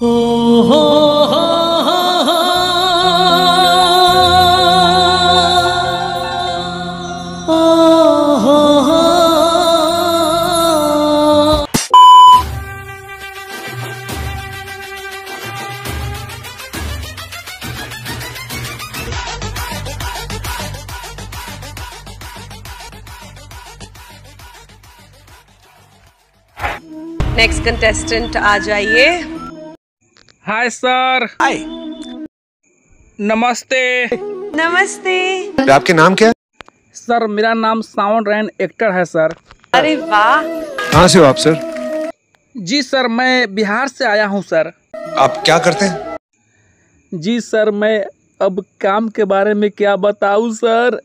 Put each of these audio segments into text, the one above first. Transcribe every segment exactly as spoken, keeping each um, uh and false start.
ओ हो हो हो हो हो। नेक्स्ट कंटेस्टेंट आ जाइए। Hi sir. हाय। नमस्ते। नमस्ते। आपके नाम क्या है? सर मेरा नाम सावन रैन एक्टर है सर। अरे वाह। कहाँ से हो आप सर? जी सर मैं बिहार से आया हूँ सर। आप क्या करते हैं? जी सर मैं अब काम के बारे में क्या बताऊँ सर।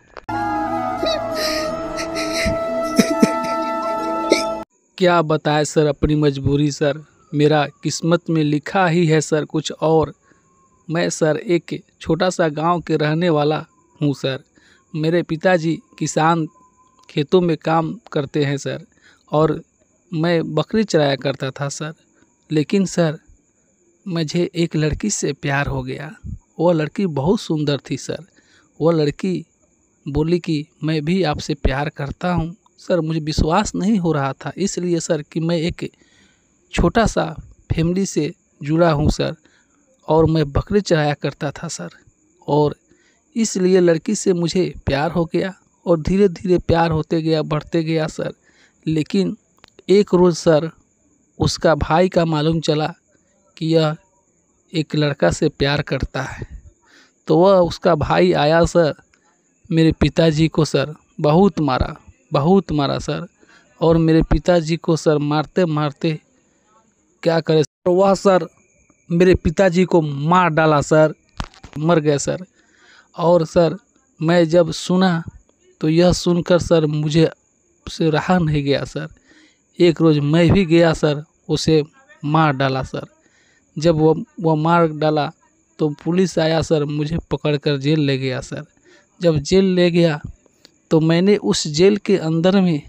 क्या बताए सर अपनी मजबूरी सर, मेरा किस्मत में लिखा ही है सर कुछ और। मैं सर एक छोटा सा गांव के रहने वाला हूं सर। मेरे पिताजी किसान खेतों में काम करते हैं सर और मैं बकरी चराया करता था सर। लेकिन सर मुझे एक लड़की से प्यार हो गया। वह लड़की बहुत सुंदर थी सर। वह लड़की बोली कि मैं भी आपसे प्यार करता हूं। सर मुझे विश्वास नहीं हो रहा था, इसलिए सर कि मैं एक छोटा सा फैमिली से जुड़ा हूं सर और मैं बकरी चराया करता था सर। और इसलिए लड़की से मुझे प्यार हो गया और धीरे धीरे प्यार होते गया, बढ़ते गया सर। लेकिन एक रोज़ सर उसका भाई का मालूम चला कि यह एक लड़का से प्यार करता है। तो वह उसका भाई आया सर, मेरे पिताजी को सर बहुत मारा, बहुत मारा सर। और मेरे पिताजी को सर मारते मारते क्या करे सर, वह सर मेरे पिताजी को मार डाला सर, मर गए सर। और सर मैं जब सुना तो यह सुनकर सर मुझे से रहा नहीं गया सर। एक रोज़ मैं भी गया सर, उसे मार डाला सर। जब वो वो मार डाला तो पुलिस आया सर, मुझे पकड़कर जेल ले गया सर। जब जेल ले गया तो मैंने उस जेल के अंदर में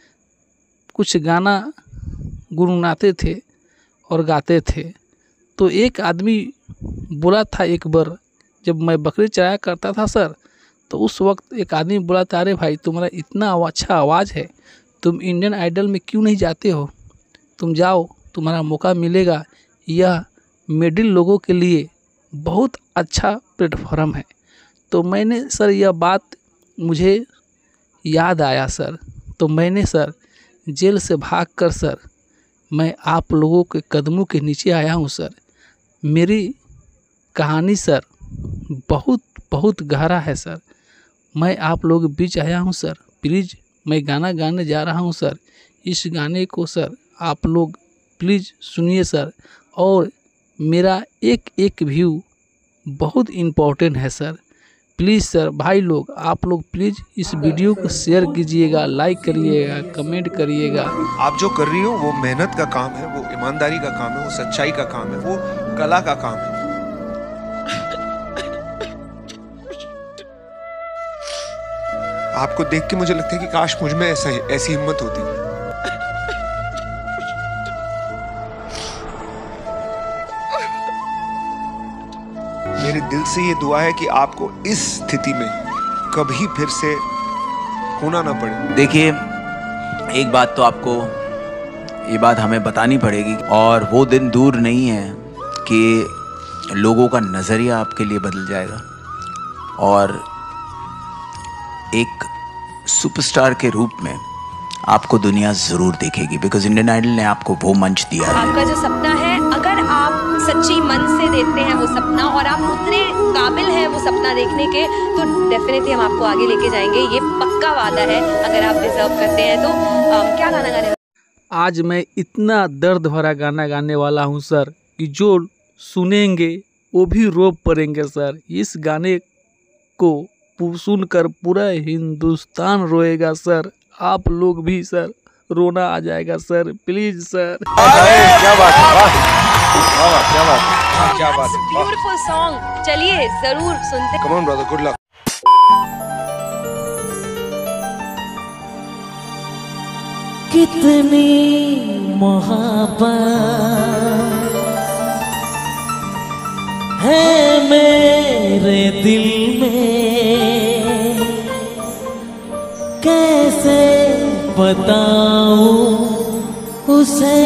कुछ गाना गुनगुनाते थे और गाते थे। तो एक आदमी बोला था एक बार, जब मैं बकरी चराया करता था सर, तो उस वक्त एक आदमी बोला था, अरे भाई तुम्हारा इतना अच्छा आवाज़ है, तुम इंडियन आइडल में क्यों नहीं जाते हो? तुम जाओ, तुम्हारा मौका मिलेगा। यह मिडिल लोगों के लिए बहुत अच्छा प्लेटफॉर्म है। तो मैंने सर यह बात मुझे याद आया सर, तो मैंने सर जेल से भागकर सर मैं आप लोगों के कदमों के नीचे आया हूँ सर। मेरी कहानी सर बहुत बहुत गहरा है सर। मैं आप लोग बीच आया हूँ सर। प्लीज़ मैं गाना गाने जा रहा हूँ सर। इस गाने को सर आप लोग प्लीज़ सुनिए सर। और मेरा एक एक व्यू बहुत इम्पोर्टेंट है सर। प्लीज़ सर भाई लोग, आप लोग प्लीज़ इस वीडियो को शेयर कीजिएगा, लाइक करिएगा, कमेंट करिएगा। आप जो कर रही हो वो मेहनत का काम है, वो ईमानदारी का काम है, वो सच्चाई का काम है, वो कला का काम है। आपको देख के मुझे लगता है कि काश मुझ में ऐसा ऐसी हिम्मत होती। मेरे दिल से ये दुआ है कि आपको इस स्थिति में कभी फिर से होना ना पड़े। देखिए एक बात तो आपको ये बात हमें बतानी पड़ेगी, और वो दिन दूर नहीं है कि लोगों का नज़रिया आपके लिए बदल जाएगा और एक सुपरस्टार के रूप में आपको दुनिया ज़रूर देखेगी, बिकॉज इंडियन आइडल ने आपको वो मंच दिया है। आपका जो सपना है, अगर आप सच्ची मन से देते हैं वो सपना और आप उतने काबिल हैं वो सपना देखने के, तो डेफिनेटली हम आपको आगे लेके जाएंगे। ये पक्का वादा है। अगर आप डिजर्व करते हैं तो आ, क्या गाना गाने? आज मैं इतना दर्द भरा गाना गाने वाला हूँ सर कि जो सुनेंगे वो भी रो पड़ेंगे सर। इस गाने को सुनकर पूरा हिंदुस्तान रोएगा सर। आप लोग भी सर रोना आ जाएगा सर, प्लीज सर। क्या बात है, वाह क्या बात है, क्या बात है, ब्यूटीफुल सॉन्ग। चलिए जरूर सुनते। Come on brother, good luck. कितनी मोहब्बत मेरे दिल में कैसे बताऊं उसे,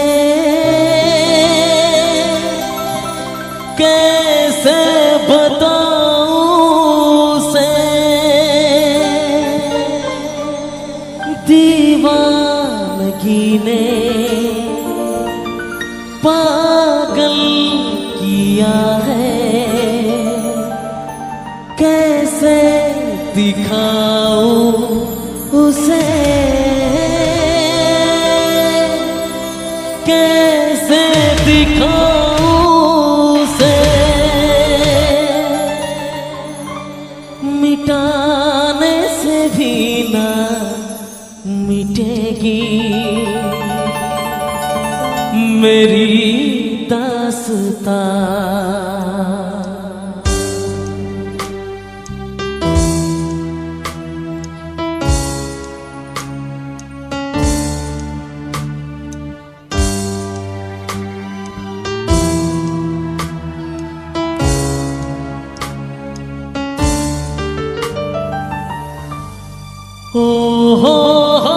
कैसे बताऊं उसे, दीवानगी ने पागल किया है, कैसे दिखाऊं उसे, कैसे दिखाऊं उसे, मिटाने से भी ना मिटेगी मेरी दास्तां। ओ हो हो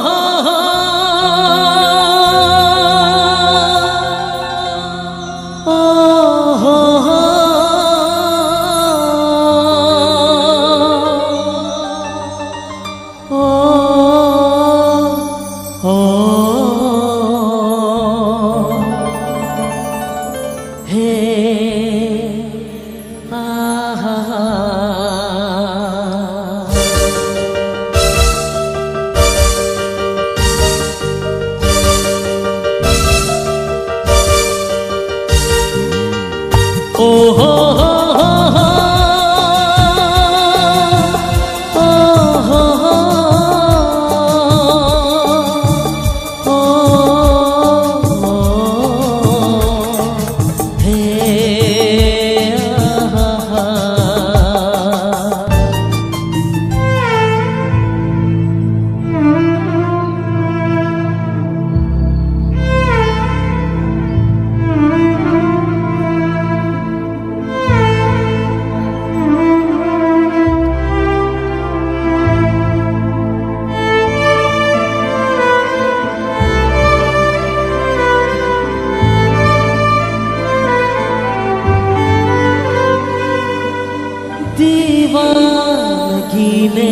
दीवानगी ने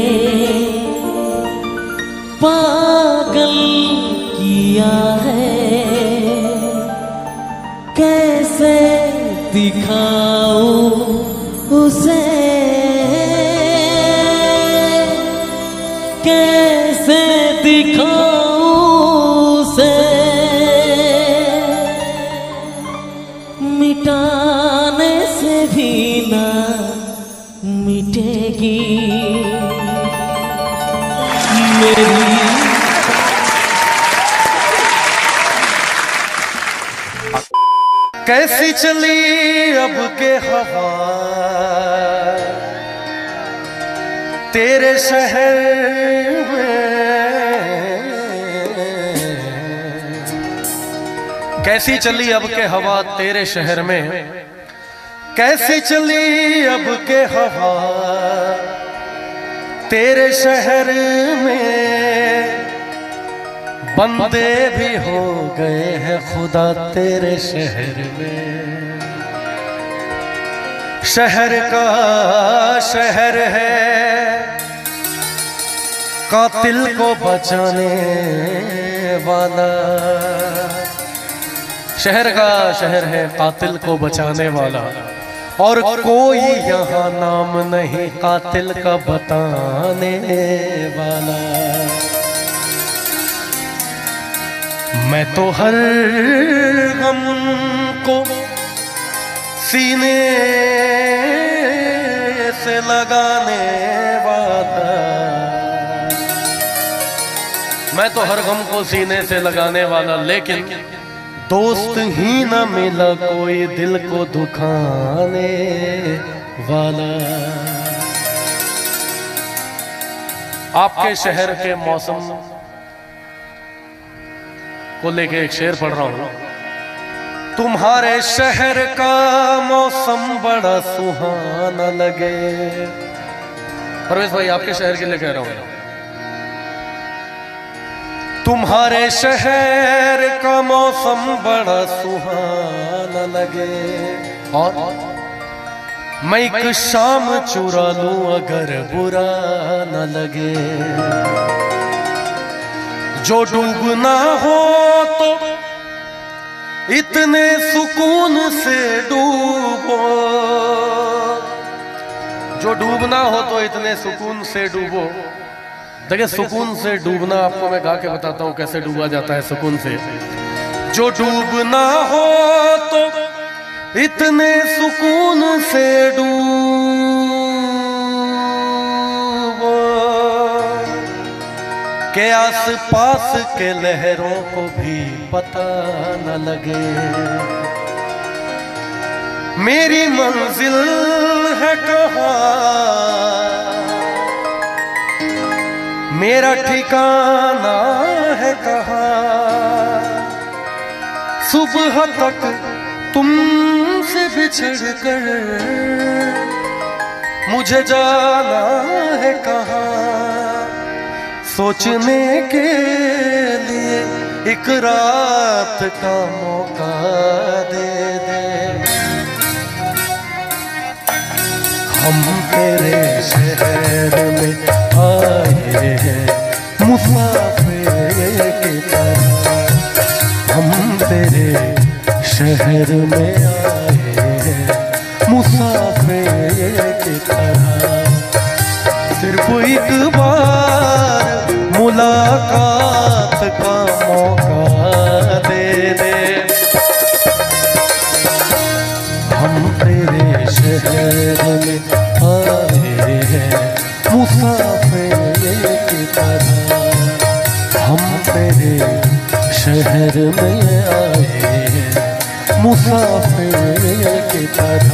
पागल किया है, कैसे दिखाऊं उसे, कैसे दिखाऊं उसे, मिटाने से भी ना मिटेगी मेरी। कैसी चली अब के हवा तेरे शहर में, कैसी चली अब के हवा तेरे शहर में, कैसी चली अब के हवा तेरे शहर में, बंदे भी हो गए हैं खुदा तेरे शहर में। शहर का शहर है कातिल को बचाने वाला, शहर का शहर है कातिल को बचाने वाला, और कोई यहाँ नाम नहीं कातिल का बताने वाला। मैं तो हर गम को सीने से लगाने वाला, मैं तो हर गम को सीने से लगाने वाला, लेकिन दोस्त ही न मिला कोई दिल को दुखाने वाला। आपके शहर के मौसम को लेके एक शेर पढ़ रहा हूं। तुम्हारे शहर का मौसम बड़ा सुहाना लगे। परवेश भाई आपके शहर के लिए कह रहा हूं। तुम्हारे शहर का मौसम बड़ा सुहाना लगे और मैं एक शाम चुरा लूं अगर बुरा न लगे। जो डूबना हो तो इतने सुकून से डूबो, जो डूबना हो तो इतने सुकून से डूबो। देखिए सुकून से डूबना आपको मैं गा के बताता हूं कैसे डूबा जाता है सुकून से। जो डूबना हो तो इतने सुकून से डूबो के आस पास के लहरों को भी पता न लगे। मेरी मंजिल है कहाँ, मेरा ठिकाना है कहाँ। सुबह तक तुमसे बिछड़ कर मुझे जाना है कहाँ। सोचने के लिए एक रात का मौका दे दे। हम तेरे शहर में आए हैं मुसाफिर की तरह। हम तेरे शहर में आए हैं मुसाफिर की तरह। सिर्फ एक बार मुलाकात का मौका दे दे। हम तेरे शहर में आए हैं मुसाफिर की तरह। हम तेरे शहर में आए हैं मुसाफिर की तरह।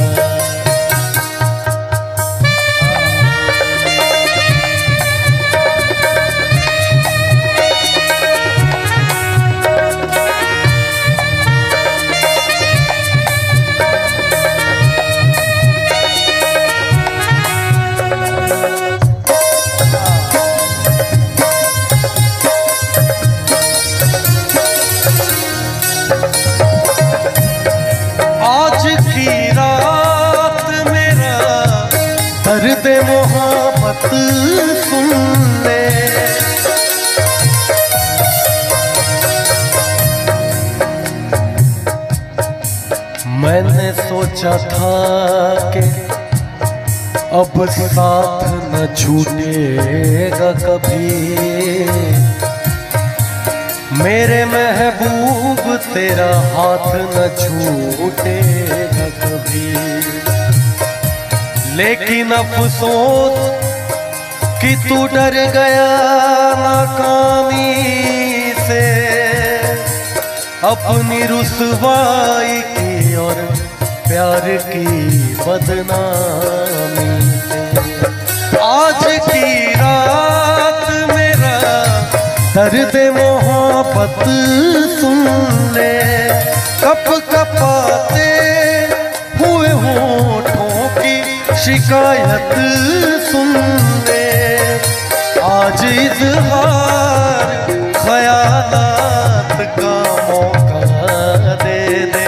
दर्द मोहब्बत सुन ले। मैंने सोचा था कि अब साथ न छूटेगा कभी। मेरे महबूब तेरा हाथ न छूटेगा कभी। लेकिन अफसोस कि तू डर गया नाकामी से, अपनी रुसवाई की और प्यार की बदनामी से। आज की रात मेरा दर्द मोहब्बत सुन ले। कप कपाते हुए होठों की शिकायत सुन ले। आज इज़हार ख़यालात का मौका दे दे।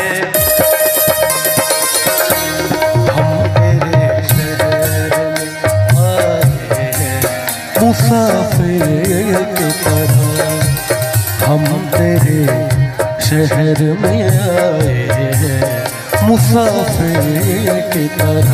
हम तेरे शहर में आए हैं मुसाफिर की तरह। हम तेरे शहर में आए हैं मुसाफिर की तरह।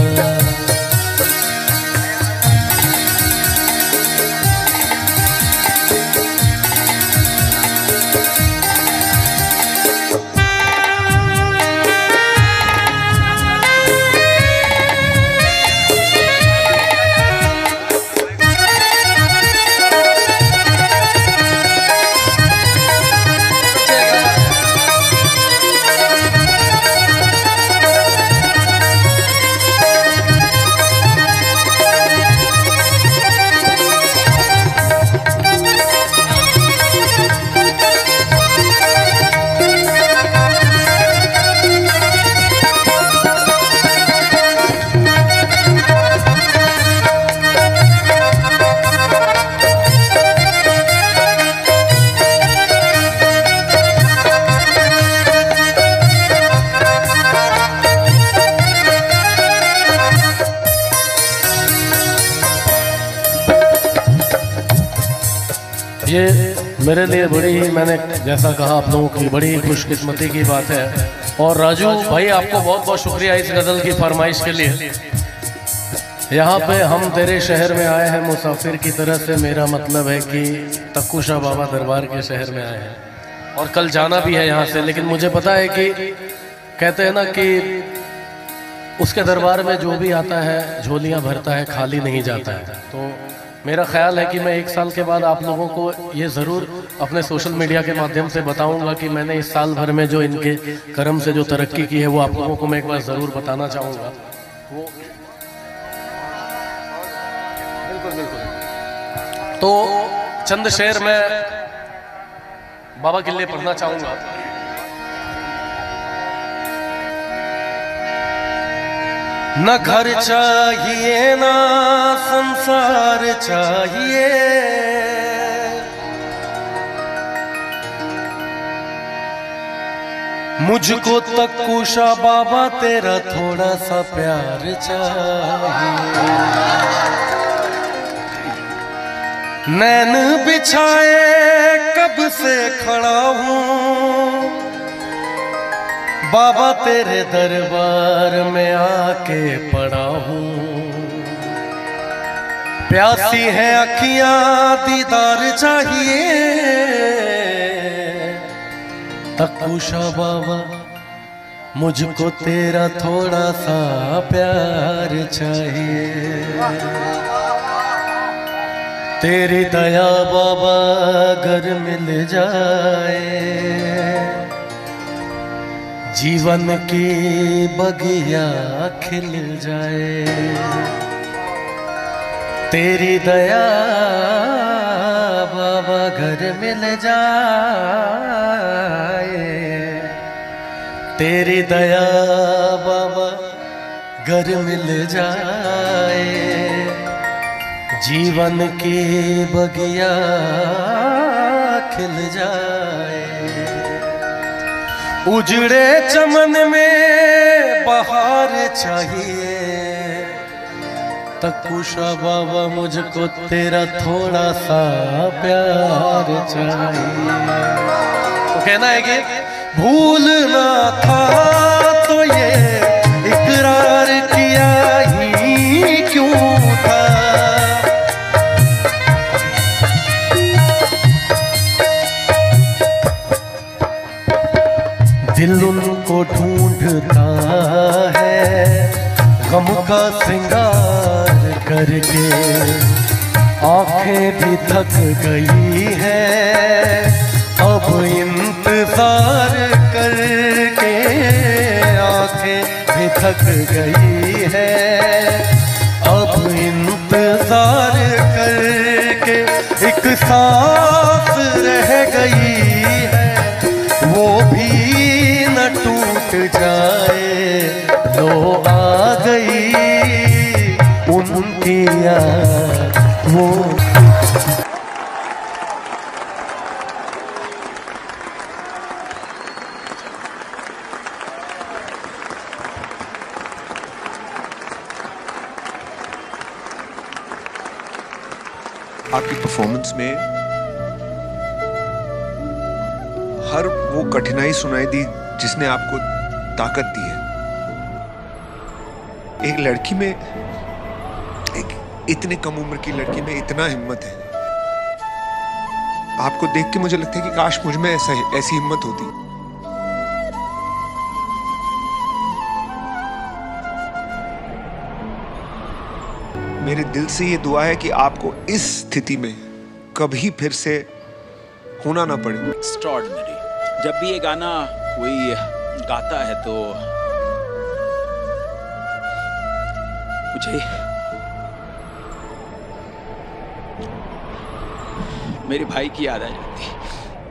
ये मेरे लिए बड़ी ही, मैंने जैसा कहा आप लोगों की, बड़ी खुशकिस्मती की बात है। और राजू भाई आपको बहुत बहुत शुक्रिया इस गज़ल की फरमाइश के लिए। यहाँ पे हम तेरे शहर में आए हैं मुसाफिर की तरह से, मेरा मतलब है कि तक्कू शाह बाबा दरबार के शहर में आए हैं और कल जाना भी है यहाँ से। लेकिन मुझे पता है कि कहते हैं ना कि उसके दरबार में जो भी आता है झोलियाँ भरता है, खाली नहीं जाता है। तो मेरा ख्याल है कि मैं एक साल के बाद आप लोगों को ये ज़रूर अपने सोशल मीडिया के माध्यम से बताऊंगा कि मैंने इस साल भर में जो इनके कर्म से जो तरक्की की है वो आप लोगों को मैं एक बार ज़रूर बताना चाहूँगा। वो बिल्कुल बिल्कुल। तो चंद शेर मैं बाबा के लिए पढ़ना चाहूँगा। न घर चाहिए ना संसार चाहिए, मुझको तक्कू शाह बाबा तेरा थोड़ा सा प्यार चाहिए। नैन बिछाए कब से खड़ा हूँ बाबा तेरे दरबार में आके पड़ा हूँ। प्यासी है अखियां दीदार चाहिए, तक्कू शाह बाबा मुझको तेरा थोड़ा सा प्यार चाहिए। तेरी दया बाबा अगर मिल जाए, जीवन की बगिया खिल जाए। तेरी दया बाबा घर मिल जाए, तेरी दया बाबा घर मिल जाए। जीवन की बगिया खिल जाए। उजड़े चमन में बहार चाहिए, तक्कू शाह बाबा मुझको तेरा थोड़ा सा प्यार चाहिए। तो कहना है कि भूलना था तो ये इकरार किया ही क्यों था। दिल उनको ढूंढता है गम का श्रृंगार करके, आंखें भी थक गई है अब इंतजार करके। आंखें भी थक गई है अब इंतजार करके। एक सांस रह गई है वो भी न टूट जाए। लो आ गई उनकी याद वो। आपकी परफॉर्मेंस में हर वो कठिनाई सुनाई दी जिसने आपको ताकत दी है। एक लड़की में, एक इतने कम उम्र की लड़की में इतना हिम्मत है। आपको देख के मुझे लगता है कि काश मुझ में ऐसा ऐसी हिम्मत होती। मेरे दिल से ये दुआ है कि आपको इस स्थिति में कभी फिर से होना ना पड़े। एक्स्ट्रॉर्डिनरी। जब भी ये गाना कोई गाता है तो मुझे मेरे भाई की याद आ जाती है।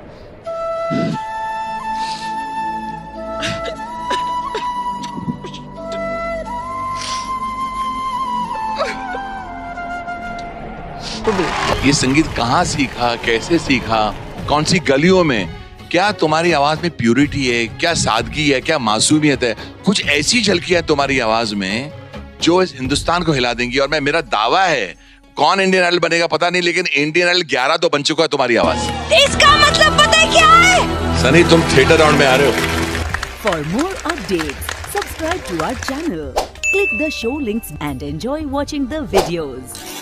ये संगीत कहाँ सीखा, कैसे सीखा, कौन सी गलियों में? क्या तुम्हारी आवाज में प्यूरिटी है, क्या सादगी है, क्या मासूमियत है? कुछ ऐसी झलकियां तुम्हारी आवाज में जो इस हिंदुस्तान को हिला देंगी। और मैं, मेरा दावा है कौन इंडियन आइडल बनेगा पता नहीं, लेकिन इंडियन आइडल ग्यारह तो बन चुका है तुम्हारी आवाज। इसका मतलब पता है क्या है? सनी तुम थिएटर राउंड में आ रहे हो। For more updates, subscribe to our channel, click the show links and enjoy watching the videos.